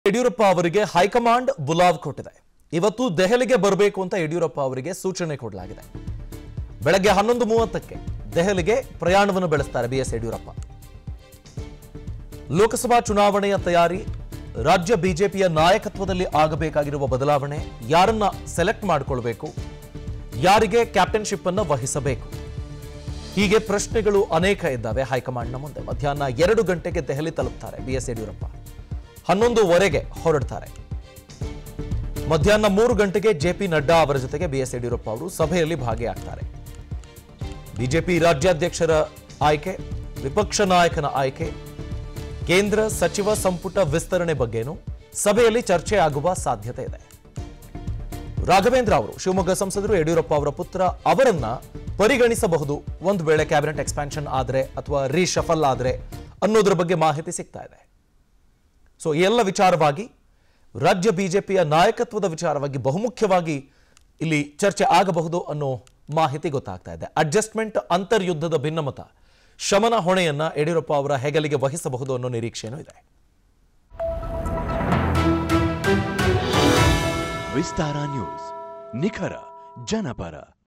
ಯಡಿಯೂರಪ್ಪ ಅವರಿಗೆ ಹೈಕಮಾಂಡ್ ಬುಲಾವ್ ಕೊಟ್ಟಿದೆ. ಇವತ್ತು ದೆಹಲಿಗೆ ಬರಬೇಕು ಅಂತ ಯಡಿಯೂರಪ್ಪ ಅವರಿಗೆ ಸೂಚನೆ ಕೊಡಲಾಗಿದೆ. ಬೆಳಗ್ಗೆ 11:30ಕ್ಕೆ ದೆಹಲಿಗೆ ಪ್ರಯಾಣವನ್ನು ಬೆಳೆಸ್ತಾರೆ ಬಿಎಸ್ ಯಡಿಯೂರಪ್ಪ. ಲೋಕಸಭಾ ಚುನಾವಣೆಯ ತಯಾರಿ, ರಾಜ್ಯ ಬಿಜೆಪಿಯ ನಾಯಕತ್ವದಲ್ಲಿ ಆಗಬೇಕಾಗಿರುವ ಬದಲಾವಣೆ, ಯಾರನ್ನ ಸೆಲೆಕ್ಟ್ ಮಾಡಿಕೊಳ್ಳಬೇಕು, ಯಾರಿಗೆ ಕ್ಯಾಪ್ಟನ್ಶಿಪ್ ಅನ್ನು ವಹಿಸಬೇಕು, ಹೀಗೆ ಪ್ರಶ್ನೆಗಳು ಅನೇಕ ಇದ್ದಾವೆ ಹೈಕಮಾಂಡ್ನ ಮುಂದೆ. ಮಧ್ಯಾಹ್ನ 2 ಗಂಟೆಗೆ ದೆಹಲಿ ತಲುಪ್ತಾರೆ ಬಿಎಸ್ ಯಡಿಯೂರಪ್ಪ. 11:15ಕ್ಕೆ ಹೊರಡ್ತಾರೆ. ಮಧ್ಯಾಹ್ನ 3 ಗಂಟೆಗೆ ಜೆಪಿ ನಡ್ಡಾ ಅವರ ಜೊತೆಗೆ ಬಿಎಸ್ ಯಡಿಯೂರಪ್ಪ ಅವರು ಸಭೆಯಲ್ಲಿ ಭಾಗಿಯಾಗ್ತಾರೆ. ಬಿಜೆಪಿ ರಾಜ್ಯಾಧ್ಯಕ್ಷರ ಆಯ್ಕೆ, ವಿಪಕ್ಷ ನಾಯಕನ ಆಯ್ಕೆ, ಕೇಂದ್ರ ಸಚಿವ ಸಂಪುಟ ವಿಸ್ತರಣೆ ಬಗ್ಗೆನೂ ಸಭೆಯಲ್ಲಿ ಚರ್ಚೆ ಆಗುವ ಸಾಧ್ಯತೆ ಇದೆ. ರಾಘವೇಂದ್ರ ಅವರು, ಶಿವಮೊಗ್ಗ ಸಂಸದರು ಯಡಿಯೂರಪ್ಪ ಅವರ ಪುತ್ರ, ಅವರನ್ನ ಪರಿಗಣಿಸಬಹುದು ಒಂದು ವೇಳೆ ಕ್ಯಾಬಿನೆಟ್ ಎಕ್ಸ್ಪಾನ್ಷನ್ ಆದ್ರೆ ಅಥವಾ ರೀಶಫಲ್ ಆದ್ರೆ ಅನ್ನೋದ್ರ ಬಗ್ಗೆ ಮಾಹಿತಿ ಸಿಗ್ತಾ ಇದೆ. ಸೊ ಎಲ್ಲ ವಿಚಾರವಾಗಿ ರಾಜ್ಯ ಬಿಜೆಪಿಯ ನಾಯಕತ್ವದ ವಿಚಾರವಾಗಿ ಬಹುಮುಖ್ಯವಾಗಿ ಇಲ್ಲಿ ಚರ್ಚೆ ಆಗಬಹುದು ಅನ್ನೋ ಮಾಹಿತಿ ಗೊತ್ತಾಗ್ತಾ ಇದೆ. ಅಡ್ಜಸ್ಟ್ಮೆಂಟ್, ಅಂತರ್ಯುದ್ಧದ ಭಿನ್ನಮತ, ಶಮನ ಹೊಣೆಯನ್ನ ಯಡಿಯೂರಪ್ಪ ಅವರ ಹೆಗಲಿಗೆ ವಹಿಸಬಹುದು ಅನ್ನೋ ನಿರೀಕ್ಷೆನೂ ಇದೆ. ವಿಸ್ತಾರ ನ್ಯೂಸ್, ನಿಖರ ಜನಪರ.